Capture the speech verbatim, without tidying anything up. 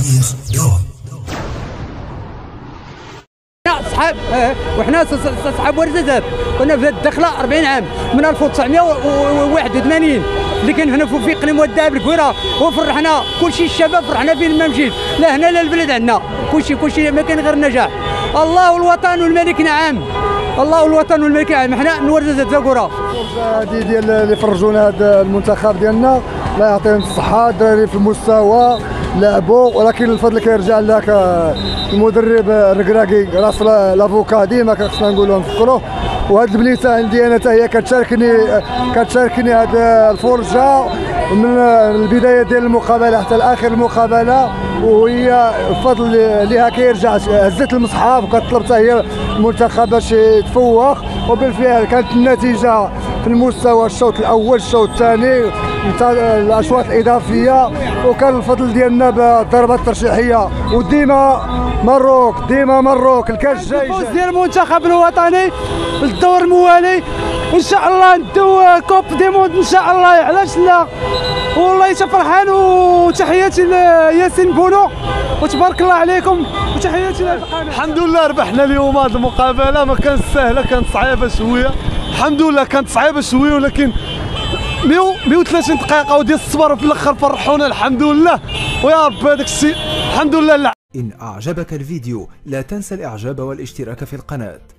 تاريخ دوم. اصحاب وحنا اصحاب ورد الذهب، كنا في الدخله أربعين عام من ألف وتسعمائة وواحد وثمانين اللي كان هنا في قنيم والذهب الكويره، وفرحنا كلشي الشباب فرحنا فين ما مشيت، لا هنا لا البلاد عندنا كلشي كلشي ما كان غير النجاح. الله والوطن والملك نعم، الله والوطن والملك نعم، حنا نورد الذاكره. هذه ديال اللي فرجونا هذا المنتخب ديالنا، الله يعطيهم الصحه، الدراري في المستوى لعبوا، ولكن الفضل كيرجع لك المدرب الركراكي راس لافوكا ديما خصنا نقولوا نفكروه. وهاد البنيته عندي انا حتى هي كتشاركني كتشاركني هذا الفرجه من البدايه ديال المقابله حتى لاخر المقابله، وهي الفضل ليها كيرجع. هزت المصحف وكتطلب حتى هي المنتخب باش يتفوق، وبالفعل كانت النتيجه في المستوى الشوط الاول الشوط الثاني الاشواط الاضافيه، وكان الفضل ديالنا بالضربات الترشيحيه. وديما مروك ديما مروك الكاس جاي الفوز ديال المنتخب الوطني الدور الموالي ان شاء الله ندو كوب دي موند ان شاء الله، علاش لا. والله فرحان، وتحياتي لياسين بونو وتبارك الله عليكم، وتحياتي لهذا القناه. الحمد لله ربحنا اليوم هذه المقابله، ما كانت سهله، كانت صعيبه شويه. الحمد لله كانت صعيبه شويه، ولكن مئة وثلاثين دقيقه وديال الصبر وفي الاخر فرحونا الحمد لله. ويا رب هذاك الشيء الحمد لله. إن أعجبك الفيديو لا تنسى الإعجاب والاشتراك في القناة.